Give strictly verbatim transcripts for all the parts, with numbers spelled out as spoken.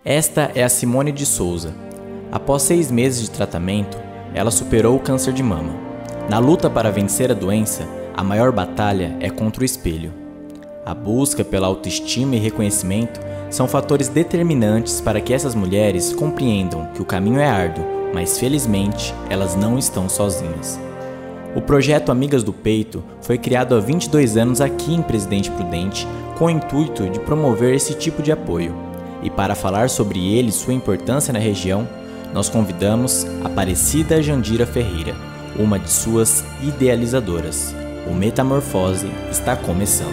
Esta é a Simone de Souza. Após seis meses de tratamento, ela superou o câncer de mama. Na luta para vencer a doença, a maior batalha é contra o espelho. A busca pela autoestima e reconhecimento são fatores determinantes para que essas mulheres compreendam que o caminho é árduo, mas felizmente elas não estão sozinhas. O projeto Amigas do Peito foi criado há vinte e dois anos aqui em Presidente Prudente com o intuito de promover esse tipo de apoio. E para falar sobre ele e sua importância na região, nós convidamos Aparecida Jandira Ferreira, uma de suas idealizadoras. O Metamorfose está começando.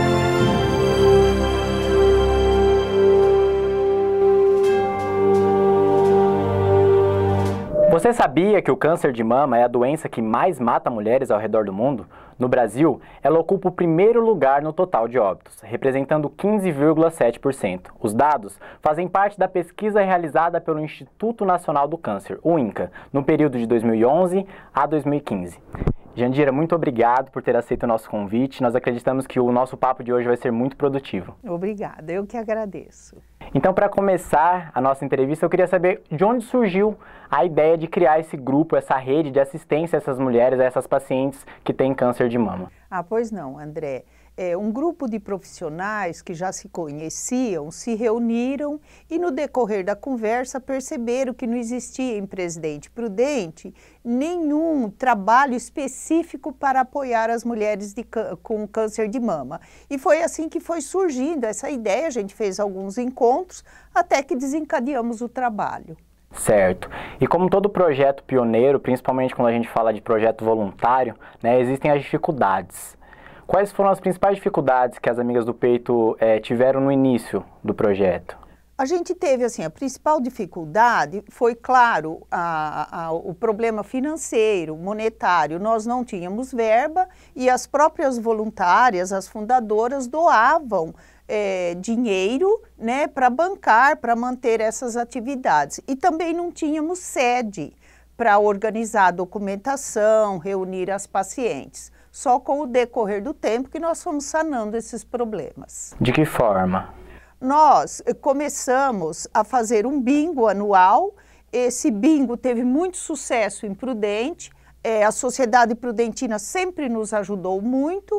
Você sabia que o câncer de mama é a doença que mais mata mulheres ao redor do mundo? No Brasil, ela ocupa o primeiro lugar no total de óbitos, representando quinze vírgula sete por cento. Os dados fazem parte da pesquisa realizada pelo Instituto Nacional do Câncer, o INCA, no período de dois mil e onze a dois mil e quinze. Jandira, muito obrigado por ter aceito o nosso convite. Nós acreditamos que o nosso papo de hoje vai ser muito produtivo. Obrigada, eu que agradeço. Então, para começar a nossa entrevista, eu queria saber de onde surgiu a ideia de criar esse grupo, essa rede de assistência a essas mulheres, a essas pacientes que têm câncer de mama. Ah, pois não, André. É, um grupo de profissionais que já se conheciam se reuniram e no decorrer da conversa perceberam que não existia em Presidente Prudente nenhum trabalho específico para apoiar as mulheres de, com câncer de mama. E foi assim que foi surgindo essa ideia, a gente fez alguns encontros até que desencadeamos o trabalho. Certo. E como todo projeto pioneiro, principalmente quando a gente fala de projeto voluntário, né, existem as dificuldades. Quais foram as principais dificuldades que as Amigas do Peito é, tiveram no início do projeto? A gente teve, assim, a principal dificuldade foi, claro, a, a, o problema financeiro, monetário. Nós não tínhamos verba e as próprias voluntárias, as fundadoras, doavam é, dinheiro, né, para bancar, para manter essas atividades. E também não tínhamos sede para organizar a documentação, reunir as pacientes. Só com o decorrer do tempo que nós fomos sanando esses problemas. De que forma? Nós começamos a fazer um bingo anual. Esse bingo teve muito sucesso em Prudente. É, a Sociedade Prudentina sempre nos ajudou muito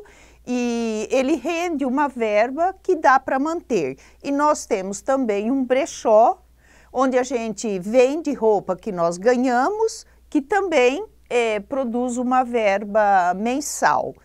e ele rende uma verba que dá para manter. E nós temos também um brechó, onde a gente vende roupa que nós ganhamos, que também É, produz uma verba mensal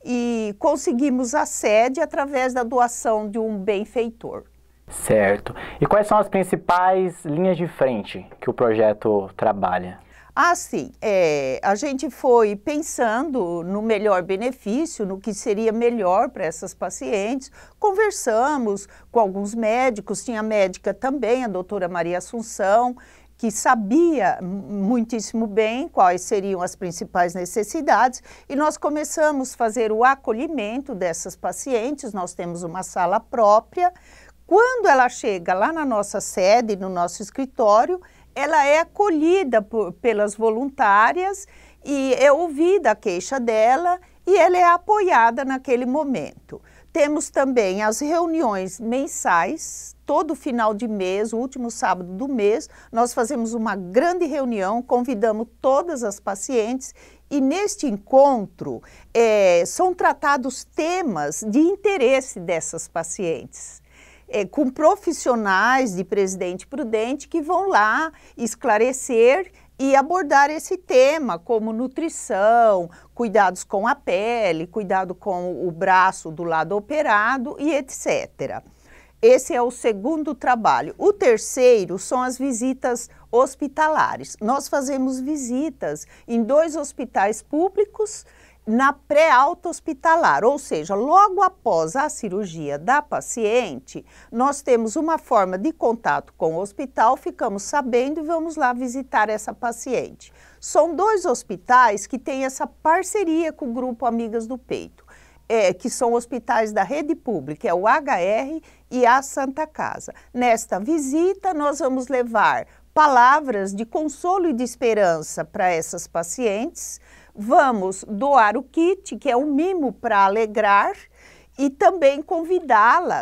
e conseguimos a sede através da doação de um benfeitor. Certo. E quais são as principais linhas de frente que o projeto trabalha? Ah, sim. É, a gente foi pensando no melhor benefício, no que seria melhor para essas pacientes. Conversamos com alguns médicos, tinha médica também, a doutora Maria Assunção, que sabia muitíssimo bem quais seriam as principais necessidades e nós começamos a fazer o acolhimento dessas pacientes, nós temos uma sala própria. Quando ela chega lá na nossa sede, no nosso escritório, ela é acolhida por, pelas voluntárias e é ouvida a queixa dela e ela é apoiada naquele momento. Temos também as reuniões mensais, todo final de mês, o último sábado do mês, nós fazemos uma grande reunião, convidamos todas as pacientes e neste encontro é, são tratados temas de interesse dessas pacientes. É, com profissionais de Presidente Prudente que vão lá esclarecer e abordar esse tema, como nutrição, cuidados com a pele, cuidado com o braço do lado operado e etcétera. Esse é o segundo trabalho. O terceiro são as visitas hospitalares. Nós fazemos visitas em dois hospitais públicos na pré-alta hospitalar, ou seja, logo após a cirurgia da paciente, nós temos uma forma de contato com o hospital, ficamos sabendo e vamos lá visitar essa paciente. São dois hospitais que têm essa parceria com o Grupo Amigas do Peito, é, que são hospitais da rede pública, é o H R e a Santa Casa. Nesta visita, nós vamos levar palavras de consolo e de esperança para essas pacientes. Vamos doar o kit, que é um mimo para alegrar, e também convidá-las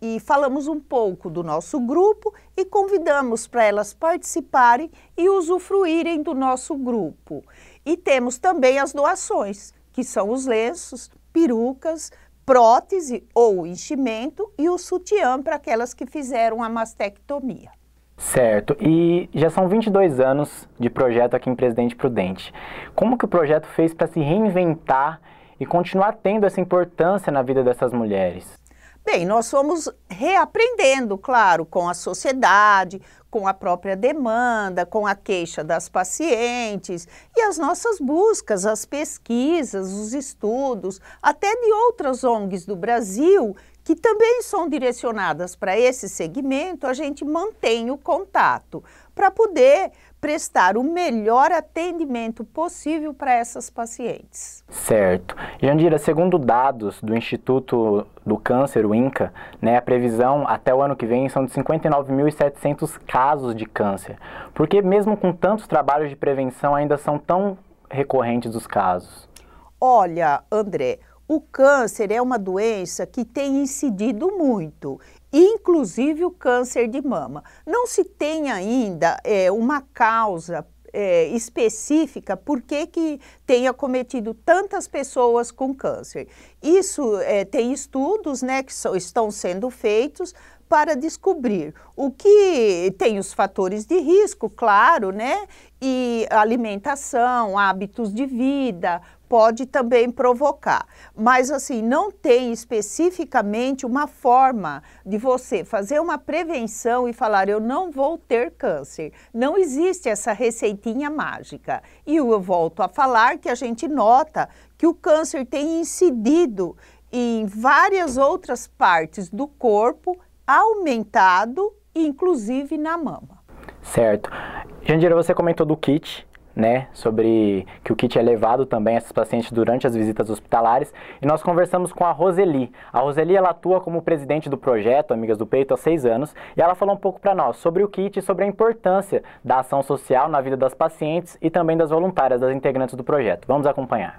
e falamos um pouco do nosso grupo e convidamos para elas participarem e usufruírem do nosso grupo. E temos também as doações, que são os lenços, perucas, prótese ou enchimento e o sutiã para aquelas que fizeram a mastectomia. Certo. E já são vinte e dois anos de projeto aqui em Presidente Prudente. Como que o projeto fez para se reinventar e continuar tendo essa importância na vida dessas mulheres? Bem, nós fomos reaprendendo, claro, com a sociedade, com a própria demanda, com a queixa das pacientes e as nossas buscas, as pesquisas, os estudos, até de outras O N Gs do Brasil, que também são direcionadas para esse segmento, a gente mantém o contato para poder prestar o melhor atendimento possível para essas pacientes. Certo. Jandira, segundo dados do Instituto do Câncer, o INCA, né, a previsão até o ano que vem são de cinquenta e nove mil e setecentos casos de câncer. Por que mesmo com tantos trabalhos de prevenção ainda são tão recorrentes os casos? Olha, André, o câncer é uma doença que tem incidido muito, inclusive o câncer de mama. Não se tem ainda é, uma causa é, específica por que que tenha cometido tantas pessoas com câncer. Isso é, tem estudos, né, que so, estão sendo feitos para descobrir o que tem os fatores de risco, claro, né, e alimentação, hábitos de vida, pode também provocar, mas assim, não tem especificamente uma forma de você fazer uma prevenção e falar, eu não vou ter câncer. Não existe essa receitinha mágica. E eu volto a falar que a gente nota que o câncer tem incidido em várias outras partes do corpo, aumentado, inclusive na mama. Certo. Jandira, você comentou do kit, né, sobre que o kit é levado também a esses pacientes durante as visitas hospitalares, e nós conversamos com a Roseli. A Roseli, ela atua como presidente do projeto Amigas do Peito há seis anos, e ela falou um pouco para nós sobre o kit e sobre a importância da ação social na vida das pacientes e também das voluntárias, das integrantes do projeto. Vamos acompanhar.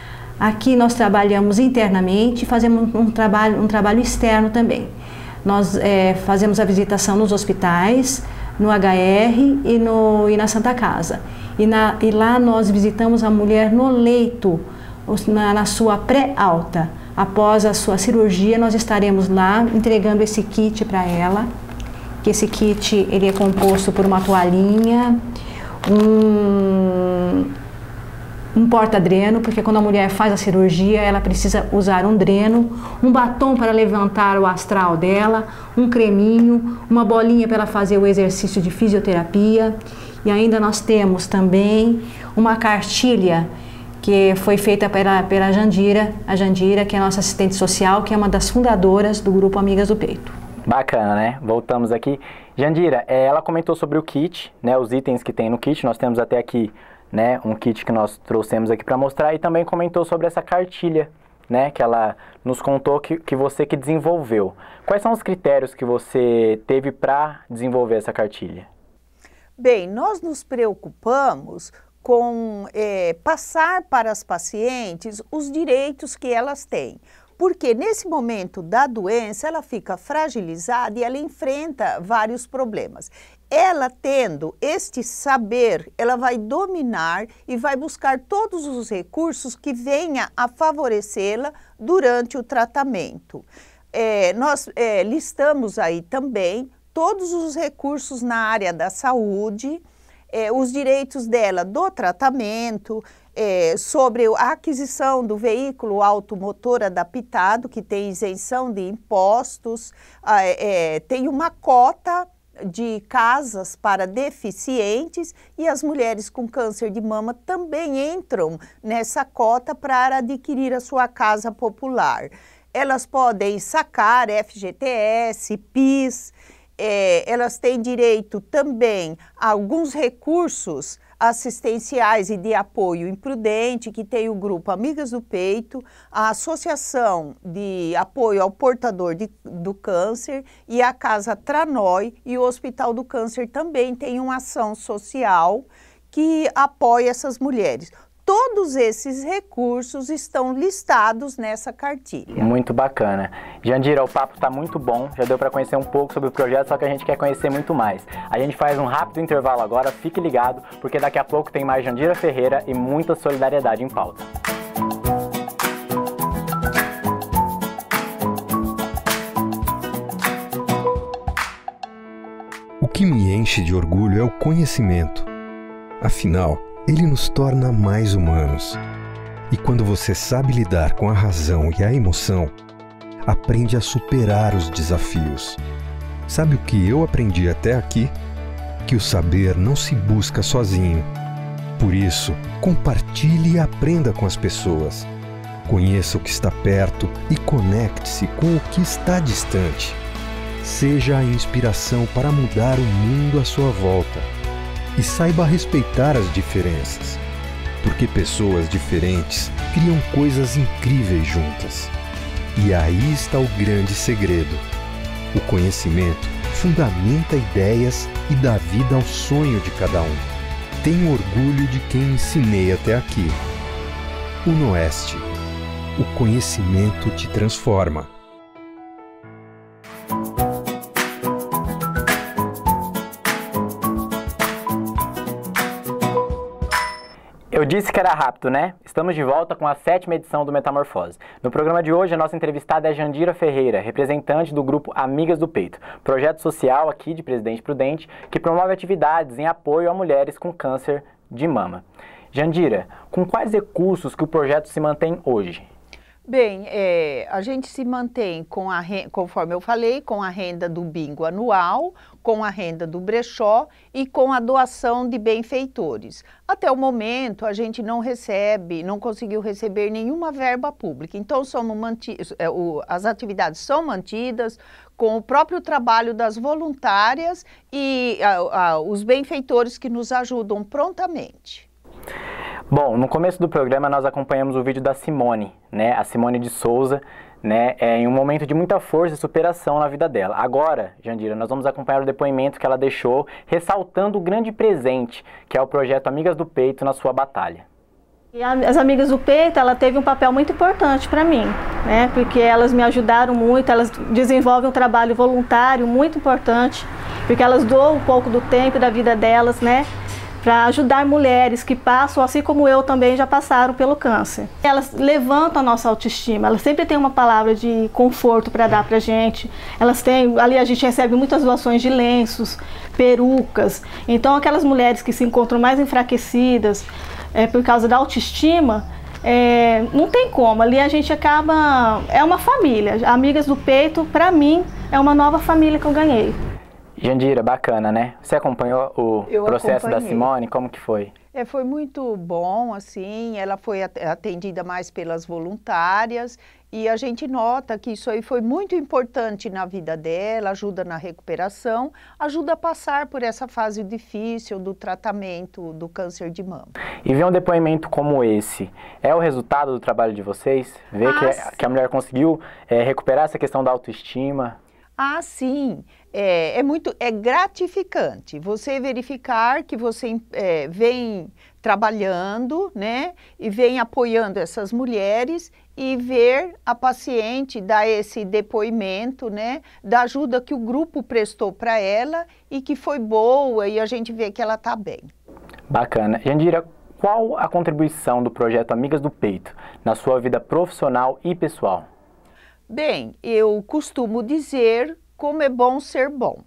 Aqui nós trabalhamos internamente e fazemos um trabalho, um trabalho externo também. Nós é, fazemos a visitação nos hospitais, no H R e, no, e na Santa Casa. E, na, e lá nós visitamos a mulher no leito, na, na sua pré-alta. Após a sua cirurgia, nós estaremos lá entregando esse kit para ela. Que esse kit ele é composto por uma toalhinha, um, um porta-dreno, porque quando a mulher faz a cirurgia, ela precisa usar um dreno, um batom para levantar o astral dela, um creminho, uma bolinha para ela fazer o exercício de fisioterapia. E ainda nós temos também uma cartilha que foi feita pela, pela Jandira, a Jandira, que é a nossa assistente social, que é uma das fundadoras do grupo Amigas do Peito. Bacana, né? Voltamos aqui. Jandira, ela comentou sobre o kit, né, os itens que tem no kit. Nós temos até aqui, né, um kit que nós trouxemos aqui para mostrar, e também comentou sobre essa cartilha, né, que ela nos contou que, que você que desenvolveu. Quais são os critérios que você teve para desenvolver essa cartilha? Bem, nós nos preocupamos com é, passar para as pacientes os direitos que elas têm. Porque nesse momento da doença, ela fica fragilizada e ela enfrenta vários problemas. Ela tendo este saber, ela vai dominar e vai buscar todos os recursos que venha a favorecê-la durante o tratamento. É, nós é, listamos aí também todos os recursos na área da saúde, é, os direitos dela do tratamento, é, sobre a aquisição do veículo automotor adaptado, que tem isenção de impostos, é, tem uma cota de casas para deficientes e as mulheres com câncer de mama também entram nessa cota para adquirir a sua casa popular. Elas podem sacar F G T S, PIS, É, elas têm direito também a alguns recursos assistenciais e de apoio imprudente, que tem o grupo Amigas do Peito, a Associação de Apoio ao Portador de, do Câncer e a Casa Tranói, e o Hospital do Câncer também tem uma ação social que apoia essas mulheres. todos esses recursos estão listados nessa cartilha. Muito bacana. Jandira, o papo está muito bom, já deu para conhecer um pouco sobre o projeto, só que a gente quer conhecer muito mais. A gente faz um rápido intervalo agora, fique ligado, porque daqui a pouco tem mais Jandira Ferreira e muita solidariedade em pauta. O que me enche de orgulho é o conhecimento. Afinal, ele nos torna mais humanos. E quando você sabe lidar com a razão e a emoção, aprende a superar os desafios. Sabe o que eu aprendi até aqui? Que o saber não se busca sozinho. Por isso, compartilhe e aprenda com as pessoas. Conheça o que está perto e conecte-se com o que está distante. Seja a inspiração para mudar o mundo à sua volta. E saiba respeitar as diferenças, porque pessoas diferentes criam coisas incríveis juntas. E aí está o grande segredo. O conhecimento fundamenta ideias e dá vida ao sonho de cada um. Tenho orgulho de quem ensinei até aqui. UNOeste. O conhecimento te transforma. Eu disse que era rápido, né? Estamos de volta com a sétima edição do Metamorfose. No programa de hoje, a nossa entrevistada é Jandira Ferreira, representante do grupo Amigas do Peito, projeto social aqui de Presidente Prudente, que promove atividades em apoio a mulheres com câncer de mama. Jandira, com quais recursos que o projeto se mantém hoje? Bem, é, a gente se mantém, com a, conforme eu falei, com a renda do bingo anual, com a renda do brechó e com a doação de benfeitores. Até o momento, a gente não recebe, não conseguiu receber nenhuma verba pública. Então, somos manti é, o, as atividades são mantidas com o próprio trabalho das voluntárias e a, a, os benfeitores que nos ajudam prontamente. Bom, no começo do programa nós acompanhamos o vídeo da Simone, né, a Simone de Souza, né, é, em um momento de muita força e superação na vida dela. Agora, Jandira, nós vamos acompanhar o depoimento que ela deixou, ressaltando o grande presente que é o projeto Amigas do Peito na sua batalha. E as Amigas do Peito, ela teve um papel muito importante para mim, né, porque elas me ajudaram muito, elas desenvolvem um trabalho voluntário muito importante, porque elas doam um pouco do tempo e da vida delas, né, para ajudar mulheres que passam, assim como eu também já passaram pelo câncer. Elas levantam a nossa autoestima, elas sempre têm uma palavra de conforto para dar para a gente. Elas têm, ali a gente recebe muitas doações de lenços, perucas. Então aquelas mulheres que se encontram mais enfraquecidas é, por causa da autoestima, é, não tem como, ali a gente acaba, é uma família. Amigas do Peito, para mim, é uma nova família que eu ganhei. Jandira, bacana, né? Você acompanhou o Eu processo acompanhei. da Simone? Como que foi? É, foi muito bom, assim, ela foi atendida mais pelas voluntárias e a gente nota que isso aí foi muito importante na vida dela, ajuda na recuperação, ajuda a passar por essa fase difícil do tratamento do câncer de mama. E ver um depoimento como esse, é o resultado do trabalho de vocês? Ver Ah, que, sim. que a mulher conseguiu é, recuperar essa questão da autoestima? Ah, sim, é, é muito, é gratificante você verificar que você é, vem trabalhando, né, e vem apoiando essas mulheres e ver a paciente dar esse depoimento, né, da ajuda que o grupo prestou para ela e que foi boa e a gente vê que ela está bem. Bacana. Jandira, qual a contribuição do projeto Amigas do Peito na sua vida profissional e pessoal? Bem, eu costumo dizer como é bom ser bom.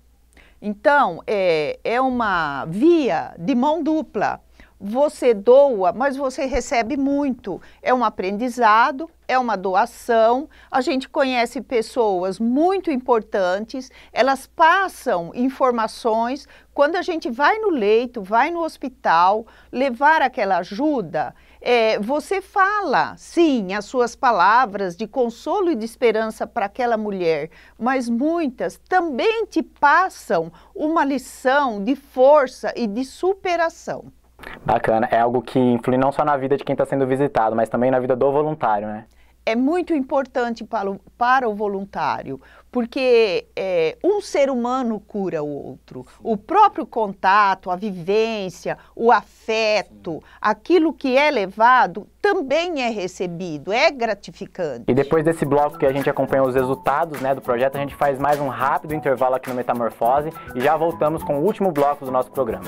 Então, é, é uma via de mão dupla. Você doa, mas você recebe muito. É um aprendizado, é uma doação. A gente conhece pessoas muito importantes, elas passam informações. Quando a gente vai no leito, vai no hospital, levar aquela ajuda, é, você fala, sim, as suas palavras de consolo e de esperança para aquela mulher, mas muitas também te passam uma lição de força e de superação. Bacana, é algo que influi não só na vida de quem está sendo visitado, mas também na vida do voluntário, né? é muito importante para o, para o voluntário, porque é, um ser humano cura o outro. O próprio contato, a vivência, o afeto, aquilo que é levado também é recebido, é gratificante. E depois desse bloco que a gente acompanhou os resultados, né, do projeto, a gente faz mais um rápido intervalo aqui no Metamorfose e já voltamos com o último bloco do nosso programa.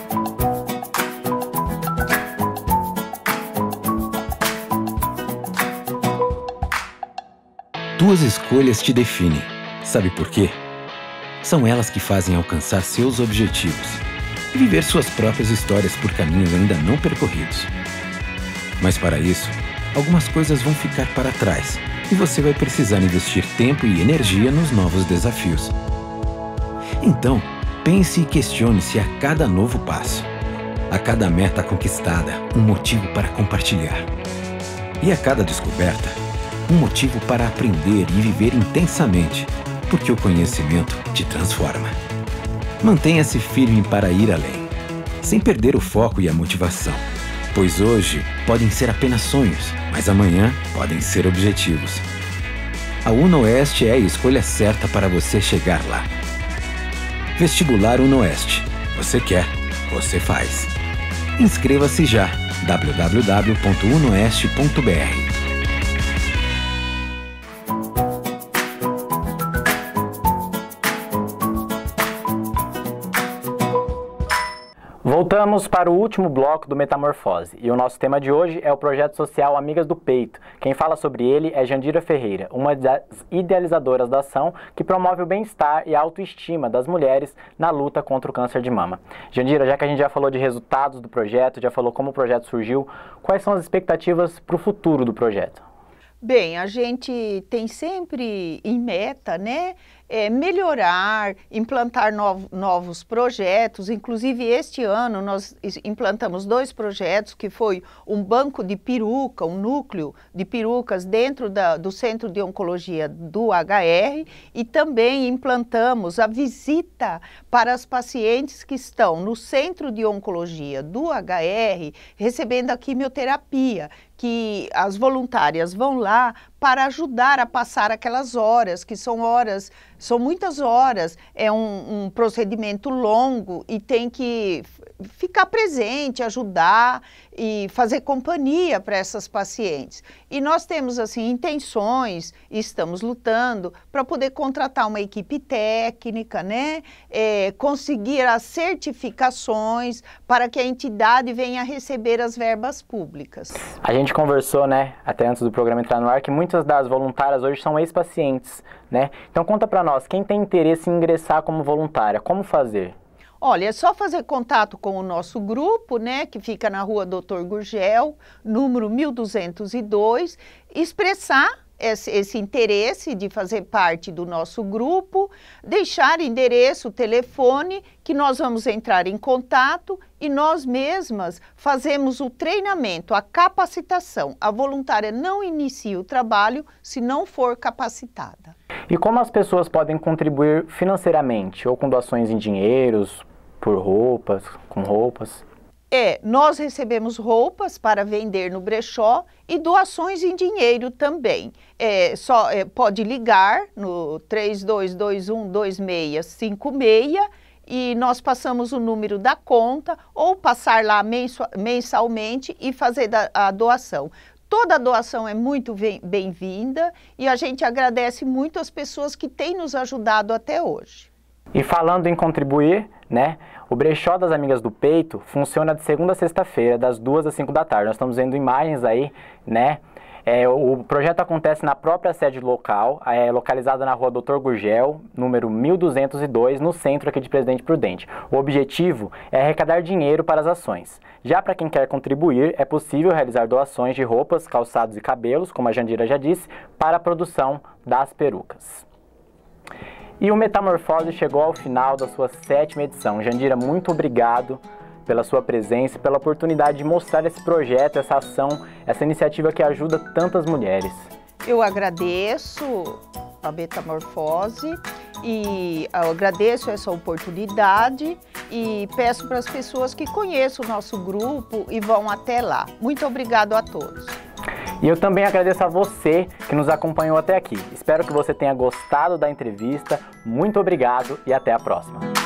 Tuas escolhas te definem. Sabe por quê? São elas que fazem alcançar seus objetivos e viver suas próprias histórias por caminhos ainda não percorridos. Mas para isso, algumas coisas vão ficar para trás e você vai precisar investir tempo e energia nos novos desafios. Então, pense e questione se a cada novo passo, a cada meta conquistada, um motivo para compartilhar. E a cada descoberta, um motivo para aprender e viver intensamente, porque o conhecimento te transforma. Mantenha-se firme para ir além, sem perder o foco e a motivação, pois hoje podem ser apenas sonhos, mas amanhã podem ser objetivos. A UnoOeste é a escolha certa para você chegar lá. Vestibular UnoOeste. Você quer, você faz. Inscreva-se já. w w w ponto unoeste ponto b r. Voltamos para o último bloco do Metamorfose e o nosso tema de hoje é o projeto social Amigas do Peito. Quem fala sobre ele é Jandira Ferreira, uma das idealizadoras da ação que promove o bem-estar e a autoestima das mulheres na luta contra o câncer de mama. Jandira, já que a gente já falou de resultados do projeto, já falou como o projeto surgiu, quais são as expectativas para o futuro do projeto? Bem, a gente tem sempre em meta, né, é, melhorar, implantar novo, novos projetos. Inclusive, este ano nós implantamos dois projetos, que foi um banco de peruca, um núcleo de perucas dentro da, do Centro de Oncologia do H R, e também implantamos a visita para as pacientes que estão no Centro de Oncologia do H R recebendo a quimioterapia, que as voluntárias vão lá para ajudar a passar aquelas horas, que são horas, são muitas horas, é um, um procedimento longo e tem que ficar presente, ajudar e fazer companhia para essas pacientes. E nós temos, assim, intenções, e estamos lutando para poder contratar uma equipe técnica, né? É, conseguir as certificações para que a entidade venha receber as verbas públicas. A gente conversou, né, até antes do programa entrar no ar, que muitas das voluntárias hoje são ex-pacientes, né? Então conta para nós, quem tem interesse em ingressar como voluntária, como fazer? Olha, é só fazer contato com o nosso grupo, né, que fica na rua doutor Gurgel, número mil duzentos e dois, expressar esse, esse interesse de fazer parte do nosso grupo, deixar endereço, telefone, que nós vamos entrar em contato e nós mesmas fazemos o treinamento, a capacitação. A voluntária não inicia o trabalho se não for capacitada. E como as pessoas podem contribuir financeiramente, ou com doações em dinheiros, por roupas, com roupas? É, nós recebemos roupas para vender no brechó e doações em dinheiro também. É, só, é, pode ligar no três dois dois um, dois seis cinco seis e nós passamos o número da conta ou passar lá mensalmente e fazer da, a doação. Toda doação é muito bem-vinda e a gente agradece muito as pessoas que têm nos ajudado até hoje. E falando em contribuir, né, o Brechó das Amigas do Peito funciona de segunda a sexta-feira, das duas às cinco da tarde. Nós estamos vendo imagens aí, né? É, o projeto acontece na própria sede local, é localizada na rua doutor Gurgel, número mil duzentos e dois, no centro aqui de Presidente Prudente. O objetivo é arrecadar dinheiro para as ações. Já para quem quer contribuir, é possível realizar doações de roupas, calçados e cabelos, como a Jandira já disse, para a produção das perucas. E o Metamorfose chegou ao final da sua sétima edição. Jandira, muito obrigado pela sua presença, pela oportunidade de mostrar esse projeto, essa ação, essa iniciativa que ajuda tantas mulheres. Eu agradeço a Metamorfose e eu agradeço essa oportunidade e peço para as pessoas que conheçam o nosso grupo e vão até lá. Muito obrigado a todos. E eu também agradeço a você que nos acompanhou até aqui. Espero que você tenha gostado da entrevista. Muito obrigado e até a próxima.